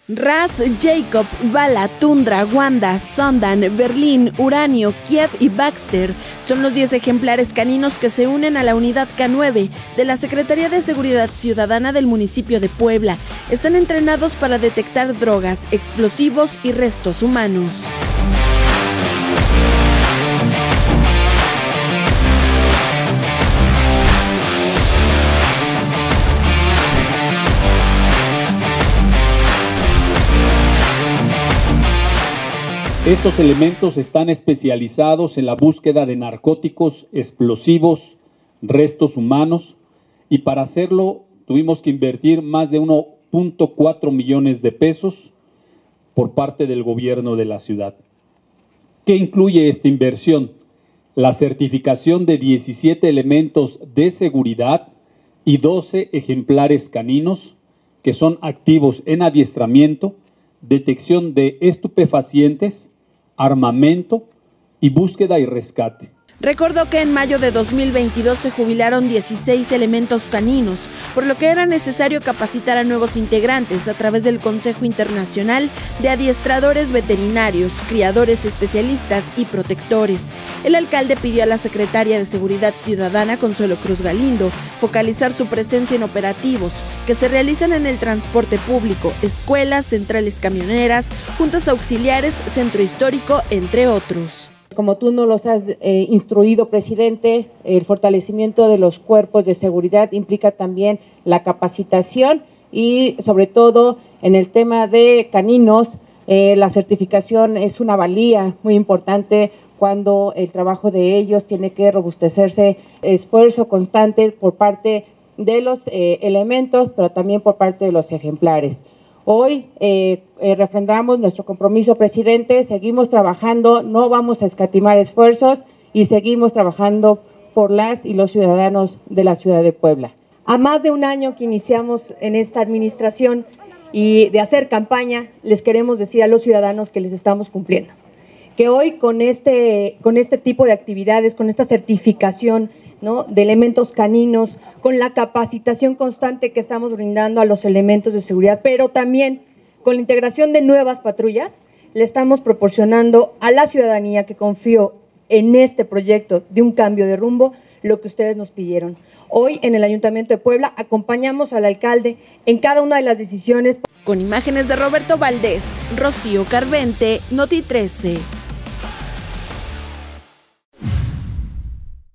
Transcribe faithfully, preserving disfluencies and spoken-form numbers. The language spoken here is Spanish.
Ras, Jacob, Vala, Tundra, Wanda, Sondan, Berlín, Uranio, Kiev y Baxter son los diez ejemplares caninos que se unen a la unidad K nueve de la Secretaría de Seguridad Ciudadana del municipio de Puebla. Están entrenados para detectar drogas, explosivos y restos humanos. Estos elementos están especializados en la búsqueda de narcóticos, explosivos, restos humanos, y para hacerlo tuvimos que invertir más de uno punto cuatro millones de pesos por parte del gobierno de la ciudad. ¿Qué incluye esta inversión? La certificación de diecisiete elementos de seguridad y doce ejemplares caninos que son activos en adiestramiento, detección de estupefacientes, armamento y búsqueda y rescate. Recordó que en mayo de dos mil veintidós se jubilaron dieciséis elementos caninos, por lo que era necesario capacitar a nuevos integrantes a través del Consejo Internacional de Adiestradores Veterinarios, Criadores Especialistas y Protectores. El alcalde pidió a la secretaria de Seguridad Ciudadana, Consuelo Cruz Galindo, focalizar su presencia en operativos que se realizan en el transporte público, escuelas, centrales camioneras, juntas auxiliares, centro histórico, entre otros. Como tú nos los has eh, instruido, presidente, el fortalecimiento de los cuerpos de seguridad implica también la capacitación y sobre todo en el tema de caninos, eh, la certificación es una valía muy importante cuando el trabajo de ellos tiene que robustecerse, esfuerzo constante por parte de los eh, elementos, pero también por parte de los ejemplares. Hoy eh, eh, refrendamos nuestro compromiso, presidente, seguimos trabajando, no vamos a escatimar esfuerzos y seguimos trabajando por las y los ciudadanos de la ciudad de Puebla. A más de un año que iniciamos en esta administración y de hacer campaña, les queremos decir a los ciudadanos que les estamos cumpliendo. Que hoy con este, con este tipo de actividades, con esta certificación, ¿no?, de elementos caninos, con la capacitación constante que estamos brindando a los elementos de seguridad, pero también con la integración de nuevas patrullas, le estamos proporcionando a la ciudadanía que confió en este proyecto de un cambio de rumbo lo que ustedes nos pidieron. Hoy en el Ayuntamiento de Puebla acompañamos al alcalde en cada una de las decisiones. Con imágenes de Roberto Valdés, Rocío Carvente, Noti trece.